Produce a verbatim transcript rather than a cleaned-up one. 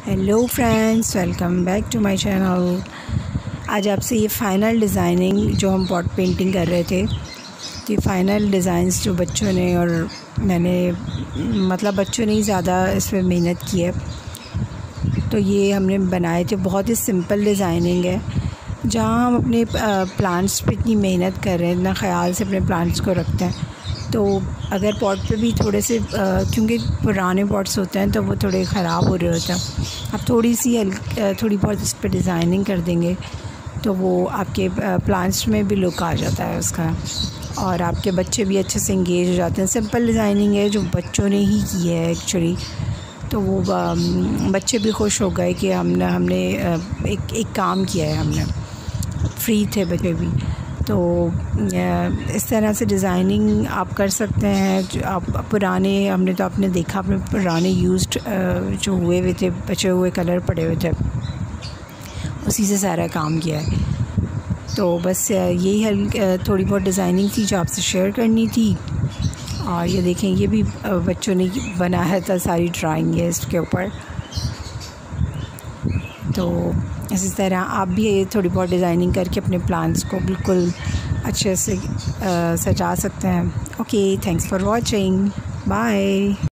Hello friends, welcome back to my channel. आज आपसे ये फ़ाइनल डिज़ाइनिंग जो हम पॉट पेंटिंग कर रहे थे, तो ये फ़ाइनल डिज़ाइंस जो बच्चों ने और मैंने मतलब बच्चों ने ही ज़्यादा इसमें मेहनत की है, तो ये हमने बनाए थे। बहुत ही सिंपल डिज़ाइनिंग है, जहाँ हम अपने प्लांट्स पे इतनी मेहनत कर रहे हैं, इतना ख़याल से अपने प्लांट्स को रखते हैं। तो अगर पॉट पे भी थोड़े से क्योंकि पुराने पॉट्स होते हैं तो वो थोड़े ख़राब हो रहे होते हैं, आप थोड़ी सी थोड़ी बहुत इस पर डिज़ाइनिंग कर देंगे तो वो आपके प्लांट्स में भी लुक आ जाता है उसका, और आपके बच्चे भी अच्छे से इंगेज हो जाते हैं। सिंपल डिज़ाइनिंग है जो बच्चों ने ही की है एक्चुअली, तो वो बच्चे भी खुश हो गए कि हमने हमने एक एक काम किया है, हमने फ्री थे बच्चे भी। तो इस तरह से डिज़ाइनिंग आप कर सकते हैं। जो आप पुराने हमने तो आपने देखा, अपने पुराने यूज्ड जो हुए हुए थे, बचे हुए कलर पड़े हुए थे, उसी से सारा काम किया है। तो बस यही है, थोड़ी बहुत डिज़ाइनिंग थी जो आपसे शेयर करनी थी। और ये देखें, ये भी बच्चों ने बनाया था, सारी ड्राइंग है इसके ऊपर। तो इसी तरह आप भी थोड़ी बहुत डिज़ाइनिंग करके अपने प्लांट्स को बिल्कुल अच्छे से सजा सकते हैं। Okay, thanks for watching, bye.